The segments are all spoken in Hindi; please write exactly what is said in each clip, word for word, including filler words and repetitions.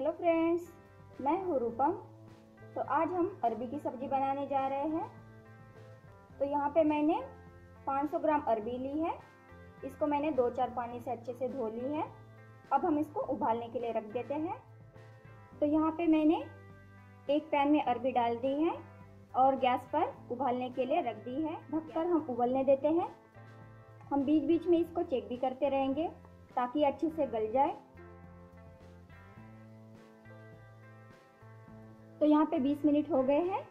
हेलो फ्रेंड्स, मैं हूँ रूपम। तो आज हम अरबी की सब्जी बनाने जा रहे हैं। तो यहाँ पे मैंने पाँच सौ ग्राम अरबी ली है। इसको मैंने दो चार पानी से अच्छे से धो ली है। अब हम इसको उबालने के लिए रख देते हैं। तो यहाँ पे मैंने एक पैन में अरबी डाल दी है और गैस पर उबालने के लिए रख दी है। ढककर हम उबलने देते हैं। हम बीच बीच में इसको चेक भी करते रहेंगे ताकि अच्छे से गल जाए। तो यहाँ पे बीस मिनट हो गए हैं।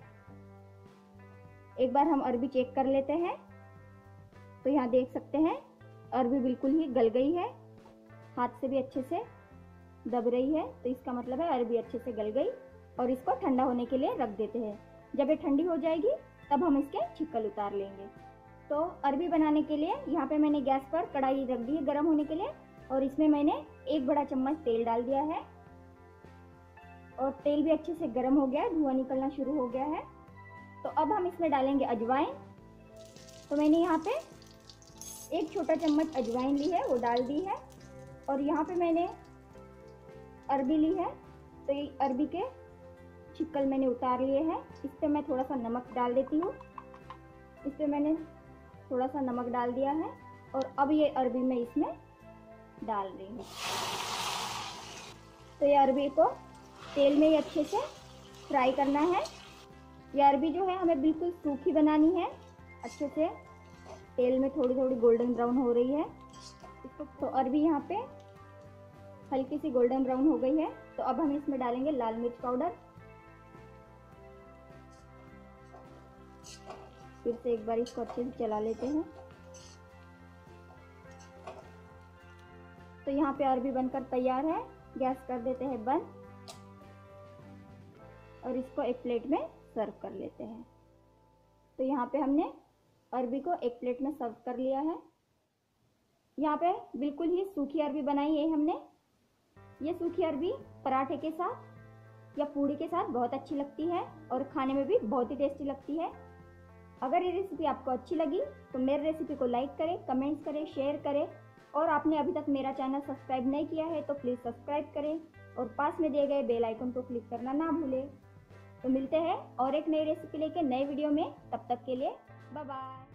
एक बार हम अरबी चेक कर लेते हैं। तो यहाँ देख सकते हैं अरबी बिल्कुल ही गल गई है, हाथ से भी अच्छे से दब रही है। तो इसका मतलब है अरबी अच्छे से गल गई। और इसको ठंडा होने के लिए रख देते हैं। जब ये ठंडी हो जाएगी तब हम इसके छिक्कल उतार लेंगे। तो अरबी बनाने के लिए यहाँ पे मैंने गैस पर कढ़ाई रख दी है गर्म होने के लिए, और इसमें मैंने एक बड़ा चम्मच तेल डाल दिया है। और तेल भी अच्छे से गर्म हो गया है, धुआं निकलना शुरू हो गया है। तो अब हम इसमें डालेंगे अजवाइन। तो मैंने यहाँ पे एक छोटा चम्मच अजवाइन ली है, वो डाल दी है। और यहाँ पे मैंने अरबी ली है, तो ये अरबी के छिक्कल मैंने उतार लिए हैं। इस पर मैं थोड़ा सा नमक डाल देती हूँ। इस पर मैंने थोड़ा सा नमक डाल दिया है। और अब ये अरबी मैं इसमें डाल रही हूँ। तो ये अरबी को तेल में ही अच्छे से फ्राई करना है। ये अरबी जो है हमें बिल्कुल सूखी बनानी है। अच्छे से तेल में थोड़ी थोड़ी गोल्डन ब्राउन हो रही है इसको। तो अरबी यहाँ पे हल्की सी गोल्डन ब्राउन हो गई है। तो अब हम इसमें डालेंगे लाल मिर्च पाउडर। फिर से एक बार इसको अच्छे से चला लेते हैं। तो यहाँ पे अरबी बनकर तैयार है। गैस कर देते हैं बंद और इसको एक प्लेट में सर्व कर लेते हैं। तो यहाँ पे हमने अरबी को एक प्लेट में सर्व कर लिया है। यहाँ पे बिल्कुल ही सूखी अरबी बनाई है हमने। ये सूखी अरबी पराठे के साथ या पूड़ी के साथ बहुत अच्छी लगती है और खाने में भी बहुत ही टेस्टी लगती है। अगर ये रेसिपी आपको अच्छी लगी तो मेरे रेसिपी को लाइक करें, कमेंट्स करें, शेयर करें। और आपने अभी तक मेरा चैनल सब्सक्राइब नहीं किया है तो प्लीज़ सब्सक्राइब करें और पास में दिए गए बेल आइकन को क्लिक करना ना भूलें। तो मिलते हैं और एक नई रेसिपी लेके नए वीडियो में। तब तक के लिए बाय बाय।